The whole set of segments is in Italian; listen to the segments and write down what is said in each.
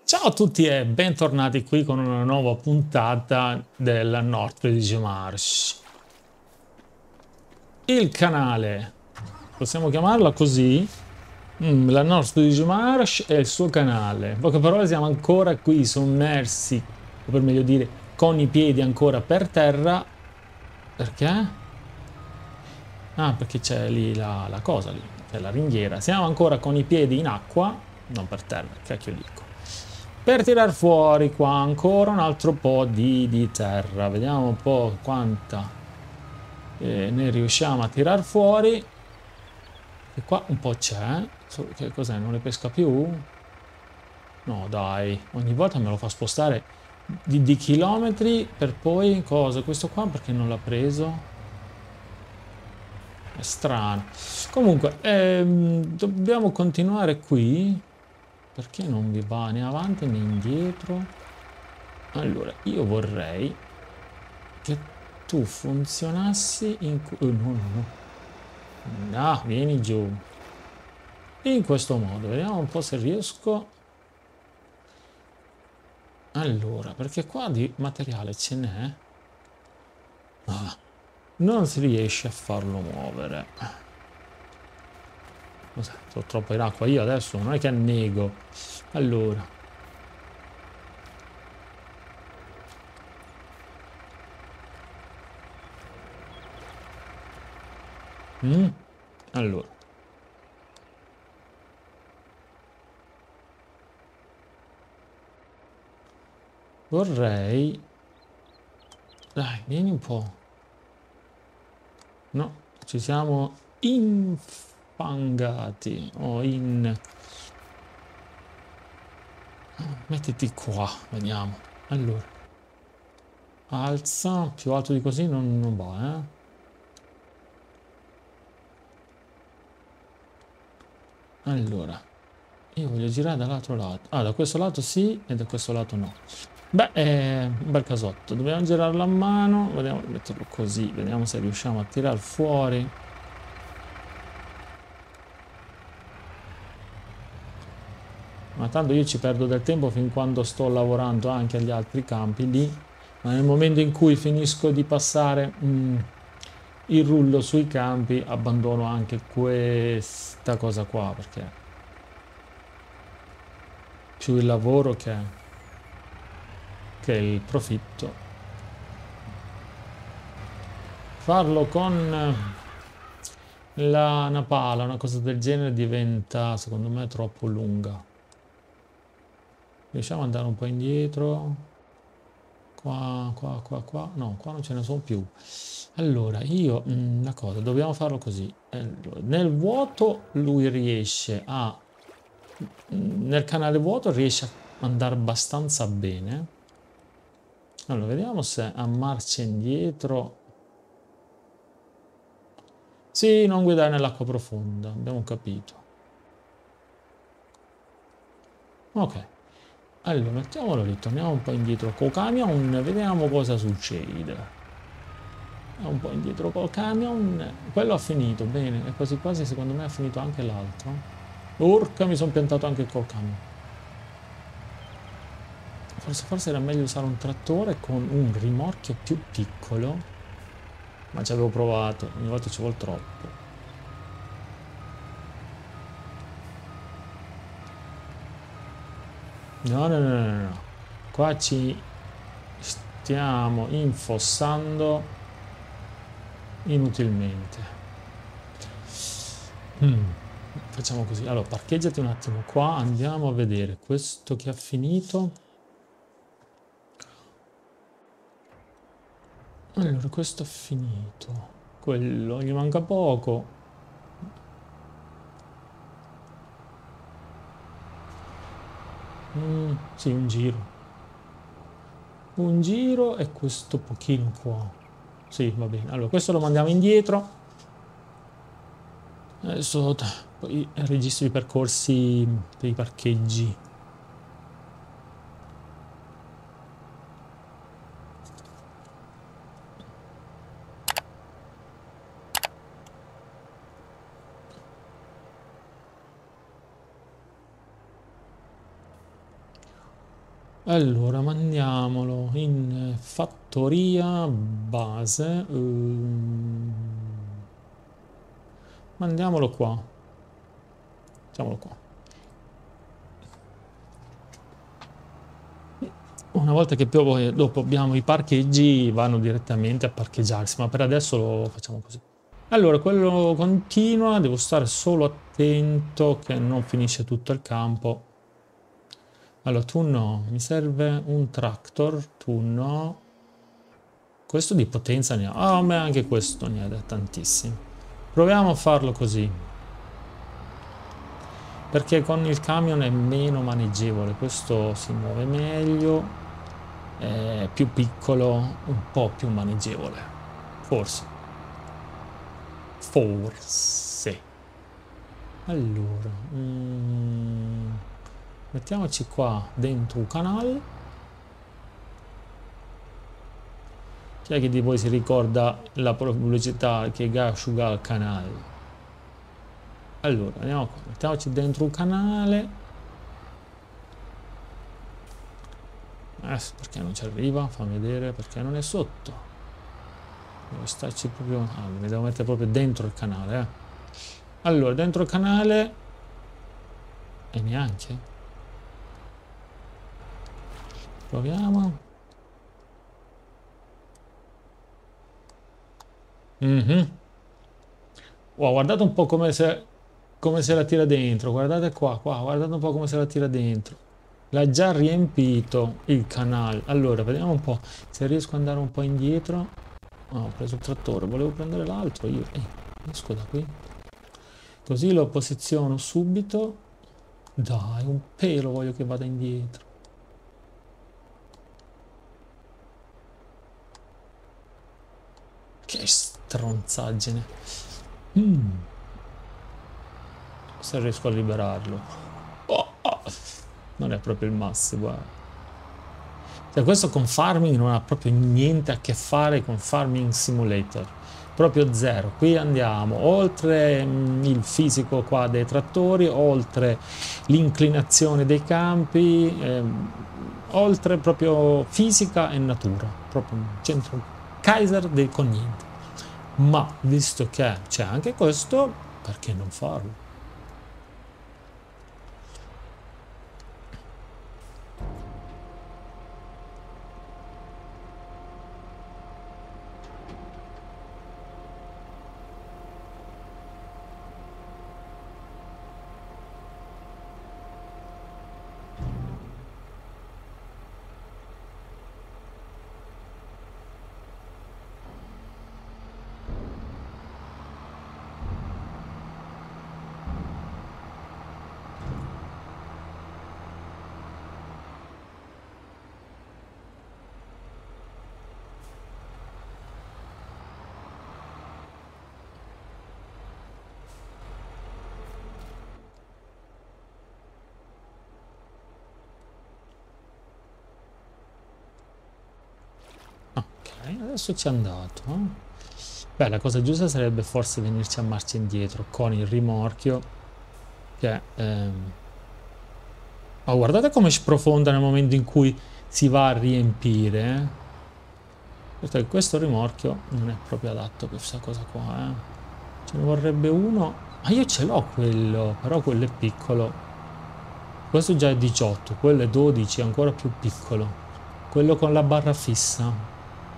Ciao a tutti e bentornati qui con una nuova puntata della Northbridge Marsh. Il canale, possiamo chiamarla così? La Northbridge Marsh è il suo canale. In poche parole siamo ancora qui sommersi, o per meglio dire, con i piedi ancora per terra. Perché? Ah, perché c'è lì la cosa, lì, c'è la ringhiera. Siamo ancora con i piedi in acqua, non per terra, cacchio dico. Per tirar fuori qua ancora un altro po' di terra. Vediamo un po' quanta ne riusciamo a tirar fuori. E qua un po' c'è. Che cos'è? Non ne pesca più? No, dai, ogni volta me lo fa spostare di chilometri per poi cosa? Questo qua perché non l'ha preso? È strano. Comunque, dobbiamo continuare qui. Perché non vi va né avanti né indietro? Allora, io vorrei che tu funzionassi in... no, no, no. No, vieni giù. In questo modo, vediamo un po' se riesco. Allora, perché qua di materiale ce n'è. Ah, non si riesce a farlo muovere. Cos'è? Sono troppo in acqua io adesso, non è che annego. Allora. Mm? Allora. Vorrei... Dai, vieni un po'. No, ci siamo infangati. O in... Mettiti qua, vediamo. Allora, alza, più alto di così non va, eh. Allora, io voglio girare dall'altro lato. Ah, da questo lato sì e da questo lato no. Beh, è un bel casotto. Dobbiamo girarlo a mano. Vediamo di metterlo così. Vediamo se riusciamo a tirar fuori. Ma tanto io ci perdo del tempo fin quando sto lavorando anche agli altri campi lì. Ma nel momento in cui finisco di passare il rullo sui campi, abbandono anche questa cosa qua, perché più il lavoro che il profitto. Farlo con la napala, una cosa del genere diventa, secondo me, troppo lunga. Riusciamo ad andare un po' indietro? Qua, qua, qua, qua. No, qua non ce ne sono più. Allora, io, una cosa, dobbiamo farlo così. Allora, nel vuoto lui riesce a... Nel canale vuoto riesce a andare abbastanza bene. Allora, vediamo se a marcia indietro... Sì, non guidare nell'acqua profonda, abbiamo capito. Ok, allora mettiamolo lì, torniamo un po' indietro col camion, vediamo cosa succede. Un po' indietro col camion, quello ha finito, bene, e quasi quasi secondo me ha finito anche l'altro. Urca, mi sono piantato anche col camion. Forse era meglio usare un trattore con un rimorchio più piccolo, ma ci avevo provato, ogni volta ci vuole troppo. No, no, no, no, no. Qua ci stiamo infossando inutilmente. Facciamo così. Allora, parcheggiati un attimo qua, andiamo a vedere questo che ha finito. Allora, questo ha finito. Quello, gli manca poco. Sì, un giro. Un giro e questo pochino qua. Sì, va bene. Allora, questo lo mandiamo indietro. Adesso poi registro i percorsi per i parcheggi. Allora, mandiamolo in fattoria base. Mandiamolo qua. Mettiamolo qua. Una volta che poi dopo abbiamo i parcheggi, vanno direttamente a parcheggiarsi, ma per adesso lo facciamo così. Allora, quello continua, devo stare solo attento che non finisce tutto il campo. Allora, tu no, mi serve un tractor, tu no. Questo di potenza ne ha. Ah, ma anche questo ne ha tantissimi. Proviamo a farlo così. Perché con il camion è meno maneggevole. Questo si muove meglio. È più piccolo, un po' più maneggevole. Forse. Forse. Allora. Mettiamoci qua dentro un canale. Chi è che di voi si ricorda la pubblicità che asciuga il canale? Allora, andiamo qua, mettiamoci dentro un canale. Perché non ci arriva? Fammi vedere perché non è sotto. Devo starci proprio... Ah, mi devo mettere proprio dentro il canale, Allora, dentro il canale... E neanche. Proviamo. Wow, guardate un po' come se la tira dentro. Guardate qua, guardate un po' come se la tira dentro. L'ha già riempito il canale. Allora, vediamo un po' se riesco ad andare un po' indietro. Ho preso il trattore, volevo prendere l'altro io. Esco da qui. Così lo posiziono subito. Dai, un pelo voglio che vada indietro. Che stronzaggine. Se riesco a liberarlo. Non è proprio il massimo, Cioè, questo con farming non ha proprio niente a che fare con Farming Simulator. Proprio zero. Qui andiamo oltre il fisico qua dei trattori, oltre l'inclinazione dei campi, oltre proprio fisica e natura. Proprio un centro Kaiser con niente. Ma visto che c'è anche questo, perché non farlo? Adesso ci è andato. Beh, la cosa giusta sarebbe forse venirci a marcia indietro con il rimorchio che oh, guardate come sprofonda nel momento in cui si va a riempire. Questo rimorchio non è proprio adatto per questa cosa qua, Ce ne vorrebbe uno. Ma io ce l'ho quello, però quello è piccolo. Questo già è 18, quello è 12, è ancora più piccolo. Quello con la barra fissa.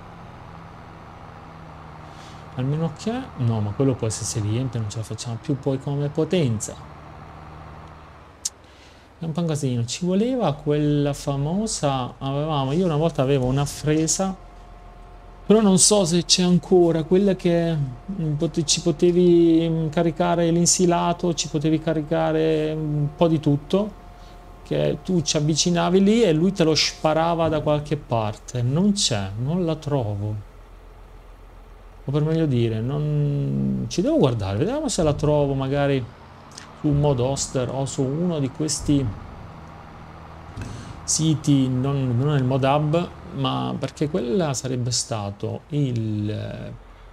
Almeno che... No, ma quello poi se si riempie non ce la facciamo più poi come potenza. È un po' un casino. Ci voleva quella famosa... Io una volta avevo una fresa, però non so se c'è ancora, quella che ci potevi caricare l'insilato, ci potevi caricare un po' di tutto, che tu ci avvicinavi lì e lui te lo sparava da qualche parte. Non c'è, non la trovo. O per meglio dire, non ci devo guardare, vediamo se la trovo magari su Modoster o su uno di questi siti, non nel Modhub, ma perché quella sarebbe stato il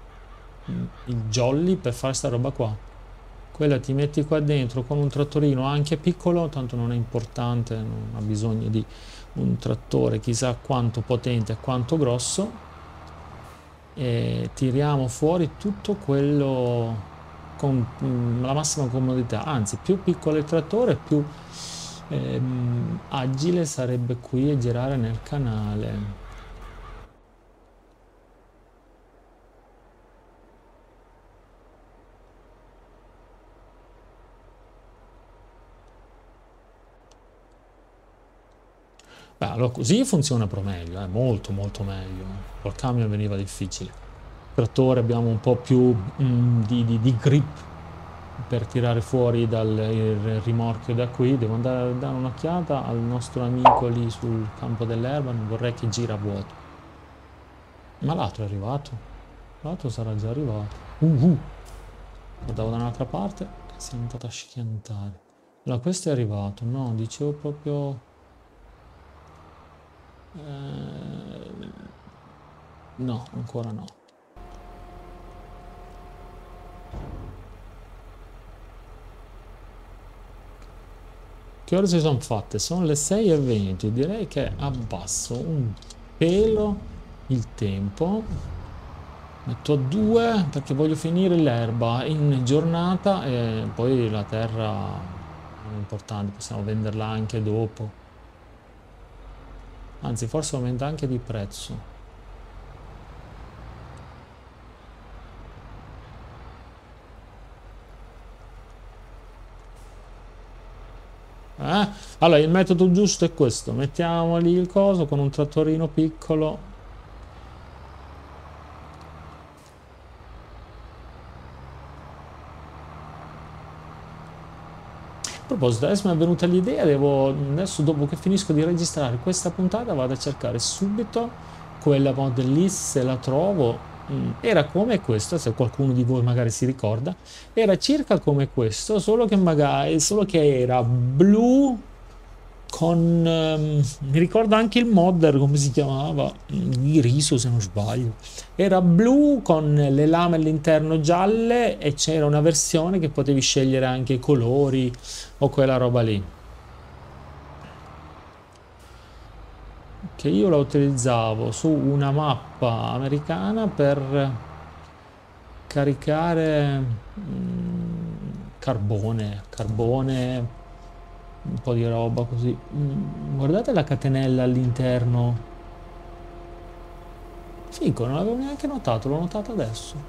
jolly per fare sta roba qua. Quella ti metti qua dentro con un trattorino anche piccolo, tanto non è importante, non ha bisogno di un trattore chissà quanto potente e quanto grosso, e tiriamo fuori tutto quello con la massima comodità. Anzi, più piccolo il trattore, più agile sarebbe qui e girare nel canale. Beh, allora così funziona però meglio, molto molto meglio. Col camion veniva difficile. Il trattore abbiamo un po' più di grip per tirare fuori dal il rimorchio da qui. Devo andare a dare un'occhiata al nostro amico lì sul campo dell'erba, non vorrei che gira a vuoto. Ma l'altro è arrivato. L'altro sarà già arrivato. Guardavo da un'altra parte, si è andato a schiantare. Allora, questo è arrivato. No, dicevo proprio... no, ancora no. Che ore si sono fatte? Sono le 6:20. Direi che abbasso un pelo il tempo. Metto a 2 perché voglio finire l'erba in giornata e poi la terra non è importante, possiamo venderla anche dopo. Anzi, forse aumenta anche di prezzo. Allora, il metodo giusto è questo. Mettiamo lì il coso con un trattorino piccolo. A proposito, adesso mi è venuta l'idea, adesso dopo che finisco di registrare questa puntata vado a cercare subito quella model list se la trovo. Era come questo, se qualcuno di voi magari si ricorda, era circa come questo, solo che era blu con mi ricordo anche il modder come si chiamava, di riso se non sbaglio, era blu con le lame all'interno gialle e c'era una versione che potevi scegliere anche i colori o quella roba lì, che io la utilizzavo su una mappa americana per caricare carbone, un po' di roba così. Guardate la catenella all'interno. Figo, non l'avevo neanche notato, l'ho notato adesso.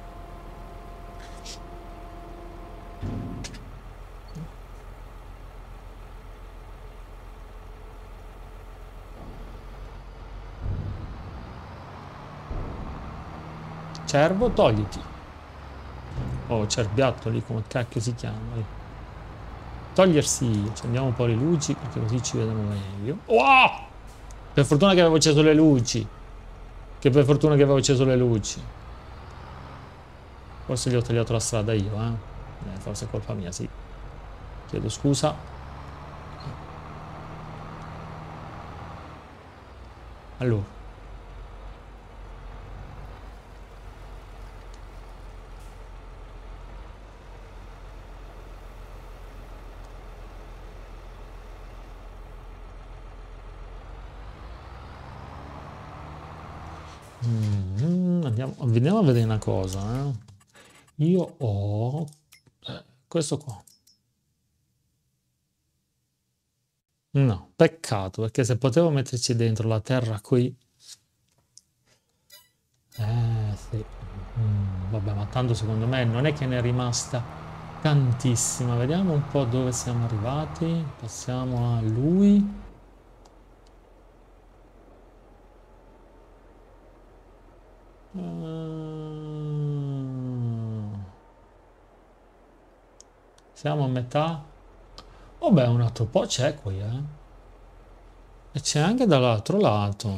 Cervo, togliti. Oh, cerbiatto lì, come cacchio si chiama lì. Togliersi, accendiamo un po' le luci perché così ci vedono meglio. Oh! Per fortuna che avevo acceso le luci. Che per fortuna che avevo acceso le luci. Forse gli ho tagliato la strada io, forse è colpa mia, sì. Chiedo scusa. Allora. Andiamo a vedere una cosa. Io ho questo qua. No, peccato, perché se potevo metterci dentro la terra qui... sì. Vabbè, ma tanto secondo me non è che ne è rimasta tantissima. Vediamo un po' dove siamo arrivati. Passiamo a lui. Siamo a metà. Oh beh, un altro po' c'è qui, E c'è anche dall'altro lato.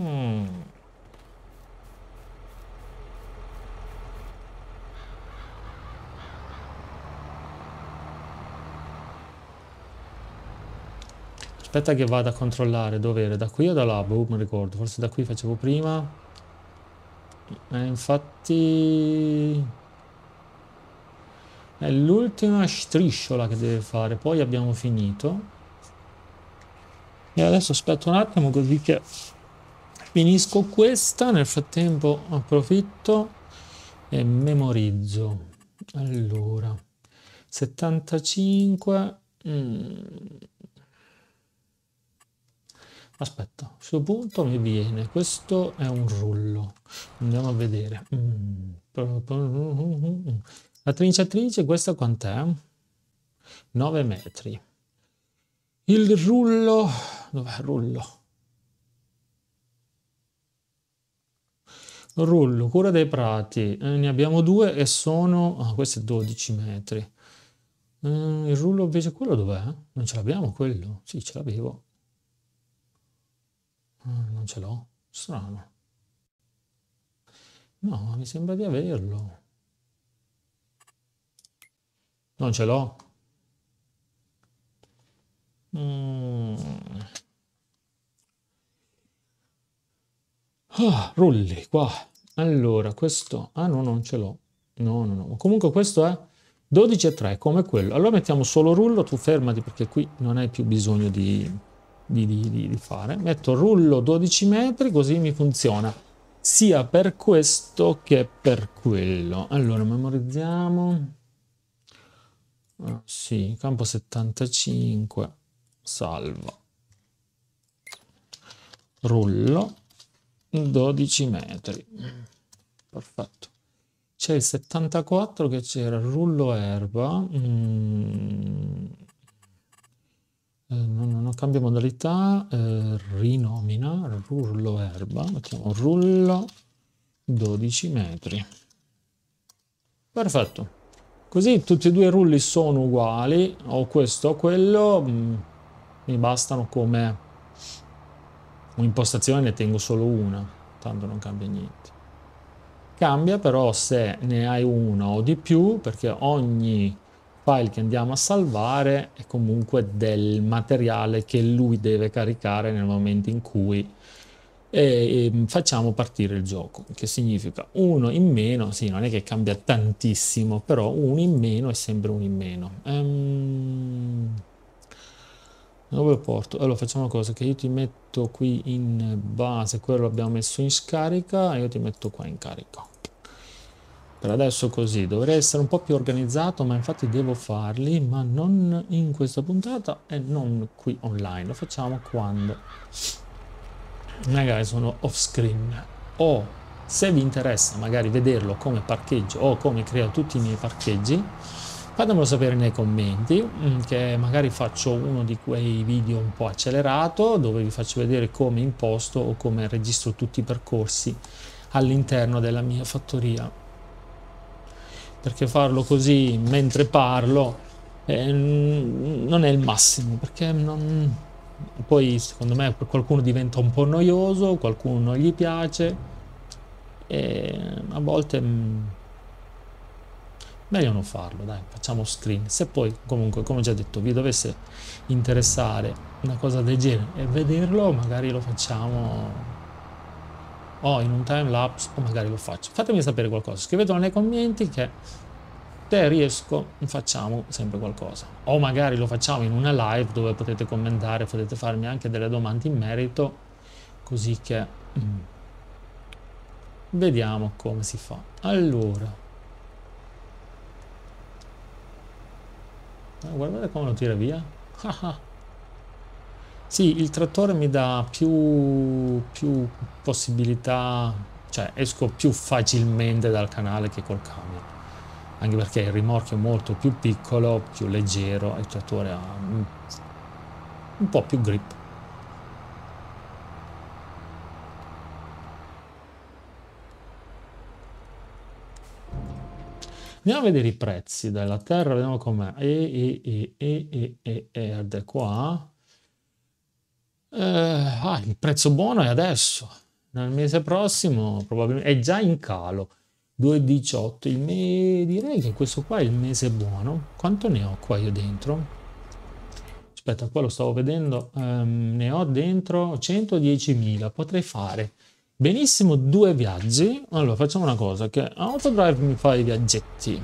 Aspetta che vada a controllare dove era, da qui o da là? Boh, non ricordo, forse da qui facevo prima. Infatti... è l'ultima strisciola che deve fare, poi abbiamo finito. E adesso aspetto un attimo così che finisco questa, nel frattempo approfitto e memorizzo. Allora, 75. Aspetta, a questo punto mi viene, questo è un rullo, andiamo a vedere. La trinciatrice, questa quant'è? 9 metri. Il rullo, dov'è il rullo? Rullo, cura dei prati, ne abbiamo due e sono, questo è 12 metri. Il rullo invece quello dov'è? Non ce l'abbiamo quello? Sì, ce l'avevo. Non ce l'ho, strano. No, mi sembra di averlo. Non ce l'ho. Rulli qua. Allora, questo... Ah no, non ce l'ho. No, no, no. Comunque questo è 12,3 come quello. Allora mettiamo solo rullo, tu fermati perché qui non hai più bisogno di fare. Metto rullo 12 metri, così mi funziona sia per questo che per quello. Allora, memorizziamo. Sì, campo 75, salva. Rullo 12 metri. Perfetto. C'è il 74 che c'era rullo erba. Non cambia modalità, rinomina rullo erba, mettiamo rullo 12 metri. Perfetto. Così tutti e due i rulli sono uguali, o questo o quello, mi bastano come un'impostazione, ne tengo solo una, tanto non cambia niente. Cambia però se ne hai una o di più, perché ogni file che andiamo a salvare è comunque del materiale che lui deve caricare nel momento in cui facciamo partire il gioco, che significa uno in meno. Sì, non è che cambia tantissimo, però uno in meno è sempre uno in meno. Dove porto? Allora facciamo una cosa, che io ti metto qui in base, quello l'abbiamo messo in scarica, e io ti metto qua in carica. Per adesso così, dovrei essere un po' più organizzato, ma infatti devo farli, ma non in questa puntata e non qui online, lo facciamo quando magari sono off screen, o se vi interessa magari vederlo come parcheggio o come creo tutti i miei parcheggi, fatemelo sapere nei commenti, che magari faccio uno di quei video un po' accelerato dove vi faccio vedere come imposto o come registro tutti i percorsi all'interno della mia fattoria, perché farlo così mentre parlo non è il massimo, perché poi secondo me per qualcuno diventa un po' noioso, qualcuno non gli piace e a volte meglio non farlo, dai, facciamo screen. Se poi comunque, come ho già detto, vi dovesse interessare una cosa del genere e vederlo, magari lo facciamo o in un time lapse o magari lo faccio. Fatemi sapere qualcosa, scrivetelo nei commenti che se riesco facciamo sempre qualcosa, o magari lo facciamo in una live dove potete commentare, potete farmi anche delle domande in merito, così che vediamo come si fa. Allora, guardate come lo tira via. Sì, il trattore mi dà più possibilità, cioè esco più facilmente dal canale che col camion, anche perché il rimorchio è molto più piccolo, più leggero, e il trattore ha un po' più grip. Andiamo a vedere i prezzi della terra, vediamo com'è. Guarda qua. Il prezzo buono è adesso. Nel mese prossimo probabilmente è già in calo. 2,18. Direi che questo qua è il mese buono. Quanto ne ho qua io dentro? Aspetta, qua lo stavo vedendo. Ne ho dentro 110.000. Potrei fare benissimo 2 viaggi. Allora facciamo una cosa, che Autodrive mi fa i viaggetti.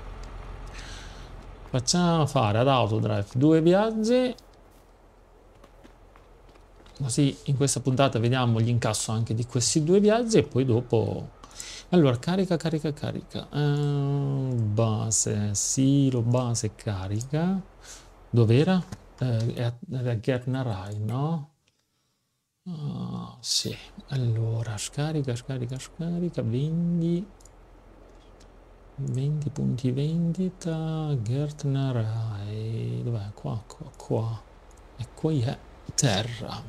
Facciamo fare ad Autodrive 2 viaggi Così in questa puntata vediamo l'incasso anche di questi due viaggi e poi dopo... Allora, carica, carica, carica. Base, silo, base, carica. Dov'era? Era Ghernarai, no? Ah, sì. Allora, scarica, scarica, scarica, vendi. 20 punti vendita, Ghernarai. Dov'è? Qua, qua, qua. E qui è terra.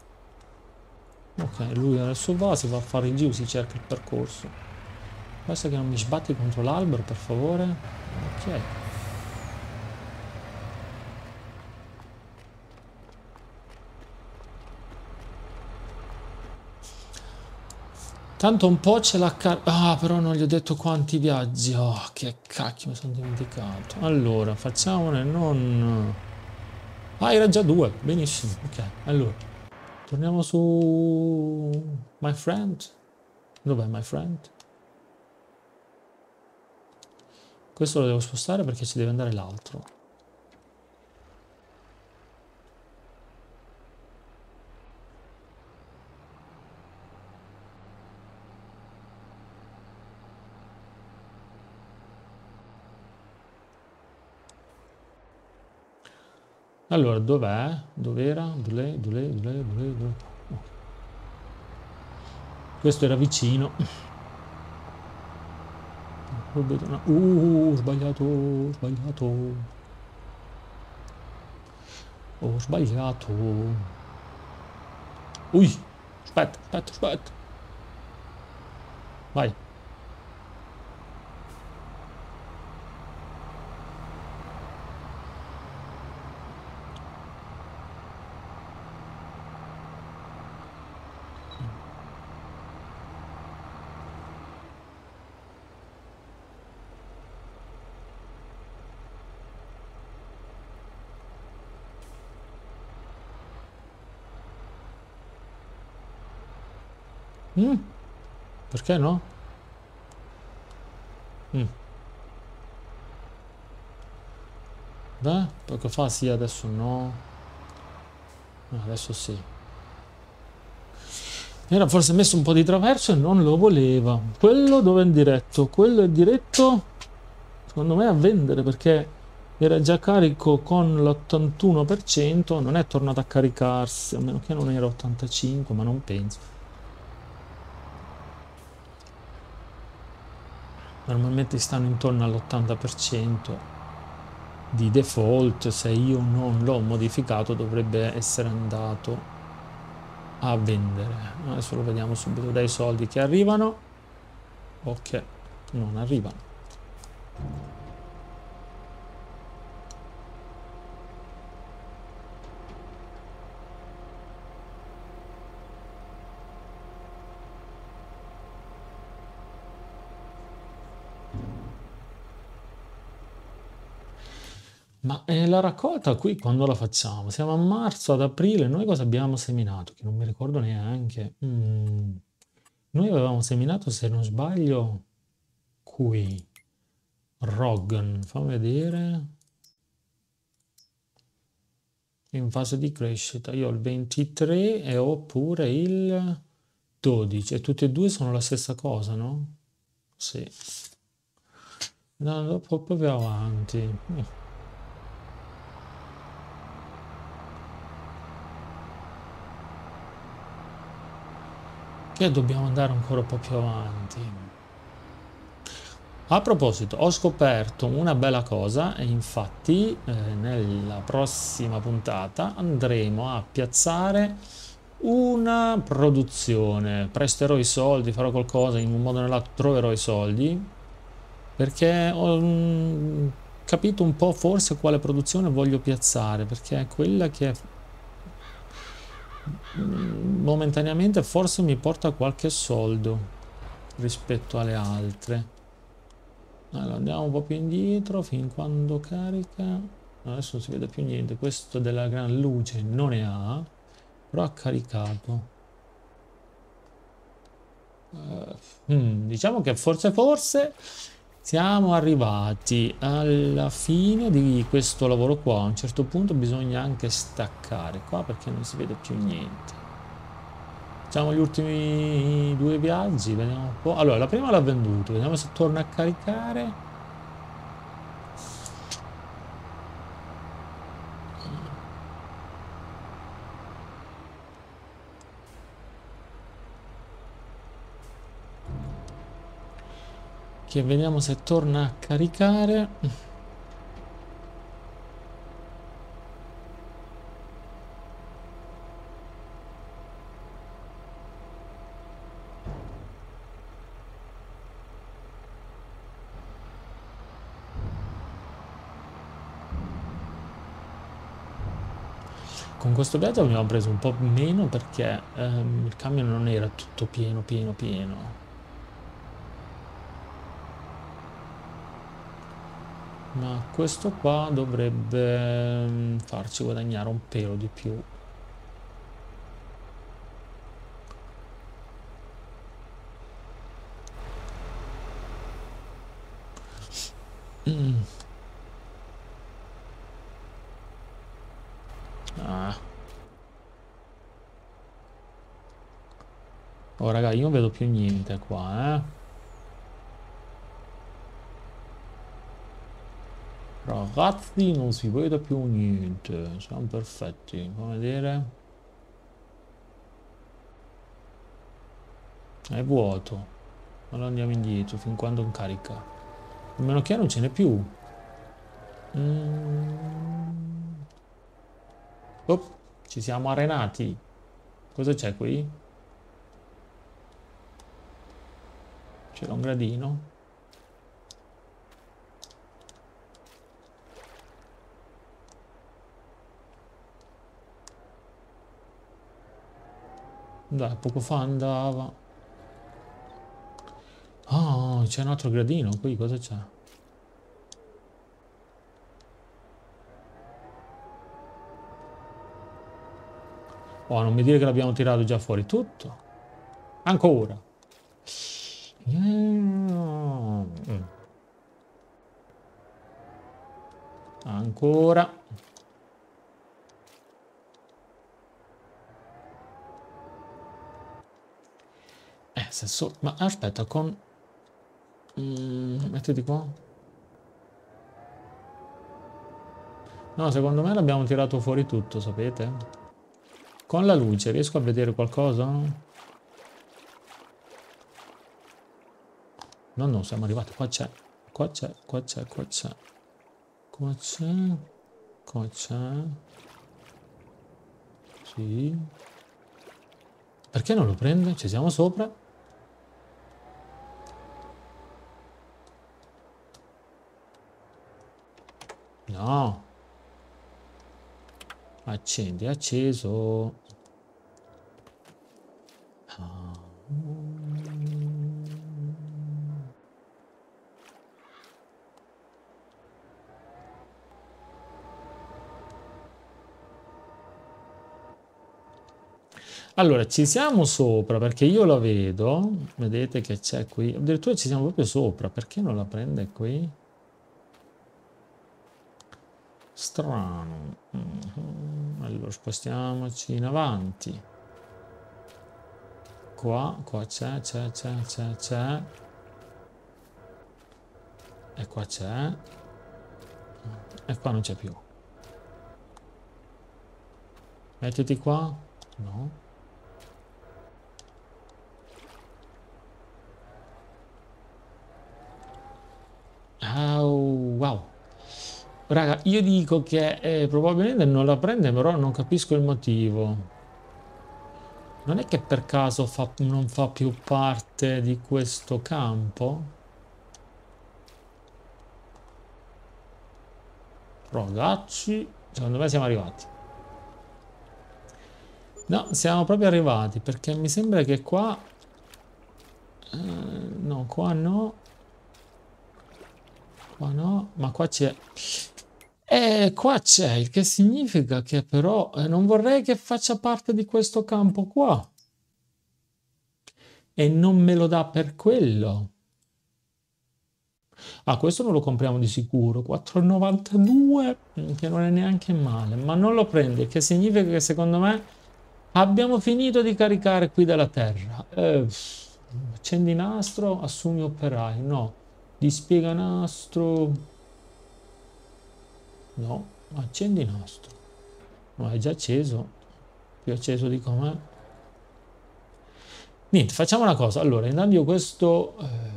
Ok, lui adesso va, si va a fare il giro, si cerca il percorso. Basta che non mi sbatti contro l'albero, per favore. Ok. Tanto un po' ce l'ha Ah, però non gli ho detto quanti viaggi. Oh, che cacchio, mi sono dimenticato. Allora, facciamone non... Ah, era già due. Benissimo. Ok, allora. Torniamo su... My friend. Dov'è my friend? Questo lo devo spostare perché ci deve andare l'altro. Allora, dov'è? Dov'era? Dov'è? Oh. Questo era vicino. Ho sbagliato, ho sbagliato. Ho sbagliato. Ui, aspetta, aspetta, aspetta. Vai. Perché no? Beh, poco fa sì, adesso no. Adesso sì. Era forse messo un po' di traverso e non lo voleva. Quello dove è in diretto? Quello è diretto, secondo me, a vendere perché era già carico con l'81%, non è tornato a caricarsi, a meno che non era 85, ma non penso. Normalmente stanno intorno all'80% di default, se io non l'ho modificato dovrebbe essere andato a vendere. Adesso lo vediamo subito dai soldi che arrivano. Ok, non arrivano. Ma la raccolta qui quando la facciamo? Siamo a marzo, ad aprile, noi cosa abbiamo seminato? Che non mi ricordo neanche. Noi avevamo seminato, se non sbaglio, qui. Roggen, fammi vedere. In fase di crescita. Io ho il 23 e ho pure il 12. E tutti e due sono la stessa cosa, no? Sì. No, dopo più avanti. Che dobbiamo andare ancora un po' più avanti. A proposito, ho scoperto una bella cosa e infatti nella prossima puntata andremo a piazzare una produzione. Presterò i soldi, farò qualcosa, in un modo o nell'altro troverò i soldi perché ho capito un po' forse quale produzione voglio piazzare, perché è quella che momentaneamente forse mi porta qualche soldo rispetto alle altre. Allora, andiamo un po' più indietro fin quando carica. Adesso non si vede più niente. Questo della gran luce non ne ha, però ha caricato. Diciamo che forse Siamo arrivati alla fine di questo lavoro qua. A un certo punto bisogna anche staccare qua perché non si vede più niente. Facciamo gli ultimi 2 viaggi, vediamo un po'. Allora, la prima l'ha venduto, vediamo se torna a caricare. Che vediamo se torna a caricare. Con questo viaggio abbiamo preso un po' meno perché il camion non era tutto pieno. Ma questo qua dovrebbe farci guadagnare un pelo di più. Ah. Oh raga, io non vedo più niente qua, eh. Ragazzi, non si vede più niente. Siamo perfetti. Fammi vedere. È vuoto. Allora andiamo indietro fin quando non carica. A meno che non ce n'è più. Oh, ci siamo arenati. Cosa c'è qui? C'era un gradino. Dai, poco fa andava. Ah, c'è un altro gradino qui, cosa c'è? Oh, non mi dire che l'abbiamo tirato già fuori tutto. Ancora. Ancora. Ma aspetta, con... mettiti qua. No, secondo me l'abbiamo tirato fuori tutto, sapete? Con la luce riesco a vedere qualcosa? No, siamo arrivati. Qua c'è. Qua c'è. Sì. Perché non lo prende? Ci siamo sopra. No. Accendi, acceso. Allora, ci siamo sopra perché io la vedo. Vedete che c'è qui. Addirittura ci siamo proprio sopra. Perché non la prende qui? Strano. Allora, spostiamoci in avanti. Qua c'è. E qua c'è. E qua non c'è più. Mettiti qua. No. Oh, wow. Raga, io dico che probabilmente non la prende, però non capisco il motivo. Non è che per caso non fa più parte di questo campo? Ragazzi, secondo me siamo arrivati. No, siamo proprio arrivati, perché mi sembra che qua... no, qua no. Qua no, ma qua c'è... qua c'è, il che significa che però non vorrei che faccia parte di questo campo qua. E non me lo dà per quello. Ah, questo non lo compriamo di sicuro. 4,92, che non è neanche male, ma non lo prende, che significa che secondo me abbiamo finito di caricare qui dalla terra. Accendi nastro, assumi operai. No. Dispiega nastro. No. Accendi nastro. No, è già acceso. Più acceso di com'è. Niente, facciamo una cosa. Allora, intanto io questo...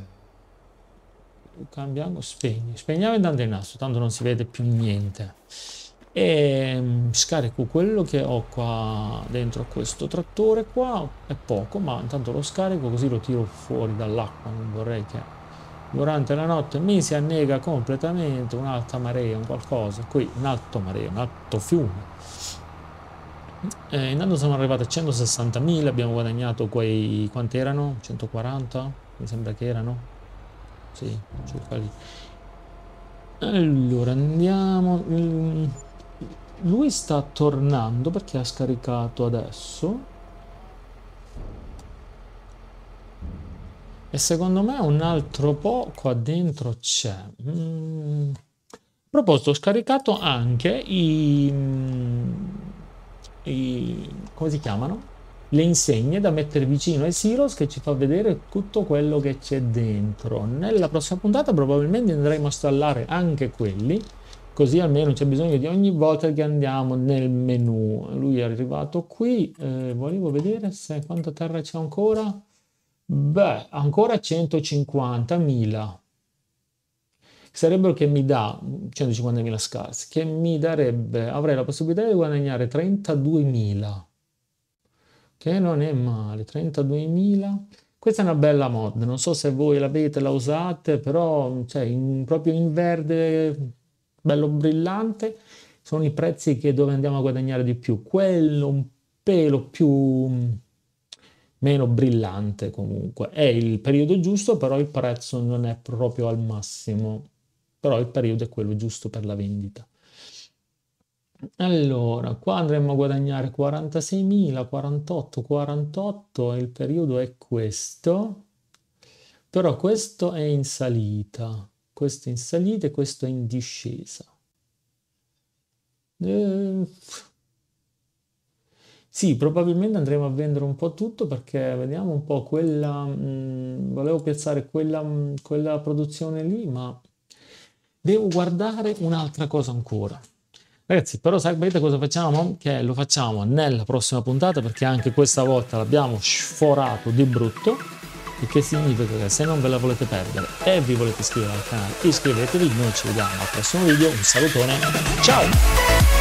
cambiamo, spegniamo intanto il nastro, tanto non si vede più niente. E scarico quello che ho qua dentro questo trattore qua, è poco, ma intanto lo scarico così lo tiro fuori dall'acqua. Non vorrei che durante la notte mi si annega completamente, un'alta marea, un qualcosa. Qui un alto marea, un alto fiume. Intanto siamo arrivati a 160.000, abbiamo guadagnato quei, quanti erano? 140? Mi sembra che erano. Sì, circa lì. Allora andiamo. Lui sta tornando perché ha scaricato adesso. E secondo me un altro po' qua dentro c'è. A proposito, ho scaricato anche come si chiamano? Le insegne da mettere vicino ai silos, che ci fa vedere tutto quello che c'è dentro. Nella prossima puntata probabilmente andremo a installare anche quelli, così almeno c'è bisogno di ogni volta che andiamo nel menu. Lui è arrivato qui, volevo vedere se quanta terra c'è ancora. Beh, ancora 150.000. Sarebbero che mi dà 150.000 scarsi, che mi darebbe, avrei la possibilità di guadagnare 32.000. Che non è male, 32.000. Questa è una bella mod, non so se voi l'avete, la usate, però cioè, proprio in verde, bello brillante, sono i prezzi che dove andiamo a guadagnare di più. Quello un pelo più meno brillante comunque. È il periodo giusto, però il prezzo non è proprio al massimo. Però il periodo è quello giusto per la vendita. Allora, qua andremo a guadagnare 46.000, 48, 48, il periodo è questo, però questo è in salita e questo è in discesa. Sì, probabilmente andremo a vendere un po' tutto perché vediamo un po' quella, volevo piazzare quella produzione lì, ma devo guardare un'altra cosa ancora. Ragazzi, però sapete cosa facciamo? Che lo facciamo nella prossima puntata perché anche questa volta l'abbiamo sforato di brutto, il che significa che se non ve la volete perdere e vi volete iscrivere al canale, iscrivetevi, noi ci vediamo al prossimo video, un salutone, ciao!